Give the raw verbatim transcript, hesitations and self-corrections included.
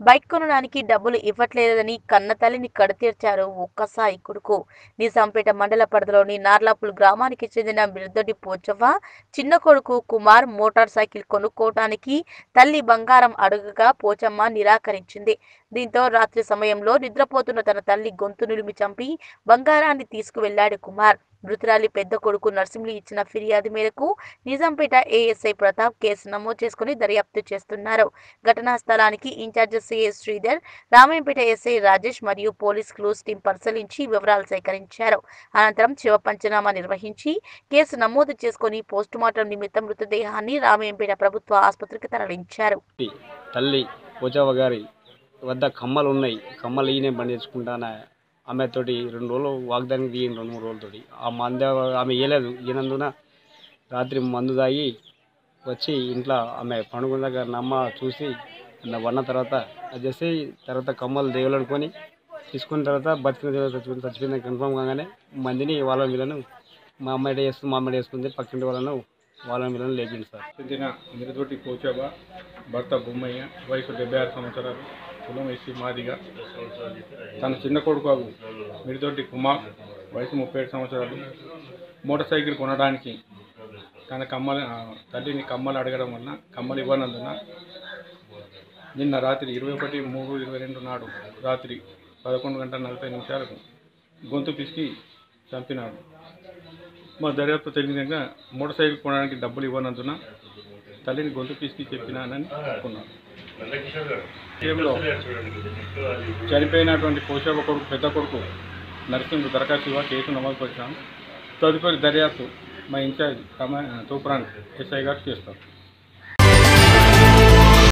Bike కొనడానికి డబ్బులు ఇవ్వట్లేదని కన్నతల్లిని కడతీర్చారు ఒక్కసాయి కొడుకు. నిజాంపేట మండల పరిధిలోని నార్లాపుల్ గ్రామానికి చెందిన మిర్దొడ్డి పోచవ్వ చిన్న కొడుకు కుమార్ మోటార్ సైకిల్ కొనుక్కోవటానికి తల్లి బంగారం అడుగగా పోచమ్మ నిరాకరించింది. దీంతో రాత్రి సమయంలో నిద్రపోతున్న తన తల్లి గొంతు నులిమి చంపి బంగారాన్ని తీసుకువెళ్లాడు కుమార్. మృతురాలి పెద్ద కొడుకు నర్సింహులు ఇచ్చిన ఫిర్యాదు మేరకు నిజాంపేట ఏఎస్ఐ ప్రతాప్ కేసు నమోదు చేసుకుని దర్యాప్తు చేస్తున్నారు. ఘటనా స్థలానికి incharge CI Sridhar, Ramayampet SI Rajesh మరియు పోలీస్ క్లూస్ టీం పరిశీలించి వివరాలు సేకరించారు. అనంతరం శవ పంచనామా నిర్వహించి కేసు నమోదు చేసుకుని పోస్టుమార్టం నిమిత్తం మృతదేహాన్ని రామాయంపేట ప్రభుత్వ ఆసుపత్రికి తరలించారు. తల్లి పోచవ్వ గారి వద్ద కమ్మలు ఉన్నాయి. కమ్మలు ఈయనే బండి తెచ్చుకుంటానా ఆమెతోటి రెండు రోజులు వాగ్దానికి దిగిన రెండు మూడు రోజులతోటి ఆ మంద ఆమె ఇవ్వలేదు. ఈయనందున రాత్రి మందు తాగి వచ్చి ఇంట్లో ఆమె పండుగ నమ్మ చూసి వన్న తర్వాత అది చేసి తర్వాత కమ్మలు దేవులనుకొని తీసుకున్న తర్వాత బతికిన చచ్చిపోయిన చచ్చిపోయిందని కన్ఫర్మ్ కాగానే మందిని వాళ్ళ వీళ్ళను మా అమ్మాయి వేస్తుంది మా అమ్మాయి వేసుకుంది పక్కింటి వాళ్ళను వాళ్ళ వీళ్ళను లేపింది సార్. చెందిన మిరదొడ్డి పోచవ్వ, భర్త బొమ్మయ్య, వయసు డెబ్బై ఆరు సంవత్సరాలు, కులం ఎస్సీ మాదిగా. తన చిన్న కొడుకు మిరదొడ్డి కుమార్, వయసు ముప్పై ఏడు సంవత్సరాలు, మోటార్ సైకిల్ కొనడానికి తన కమ్మల తల్లిని కమ్మలు అడగడం వలన కమ్మలు ఇవ్వనందున నిన్న రాత్రి ఇరవై ఒకటి మూడు ఇరవై రెండు నాడు రాత్రి పదకొండు గంటల నలభై నిమిషాలకు గొంతు పిసికి చంపినాడు. మా దర్యాప్తు తెలియక మోటార్ సైకిల్ కొనడానికి డబ్బులు ఇవ్వనందున తల్లిని గొంతు పిసికి చెప్పినానని అనుకున్నాను. విషయంలో చనిపోయినటువంటి పోషవ కొడుకు పెద్ద కొడుకు నర్సింహులు దరఖాస్తు ఇవ్వ కేసు నమోదు పరిచాము. తదుపరి దర్యాప్తు మా ఇన్ఛార్జ్ తూప్రాన్ ఎస్ఐ గారు చేస్తారు.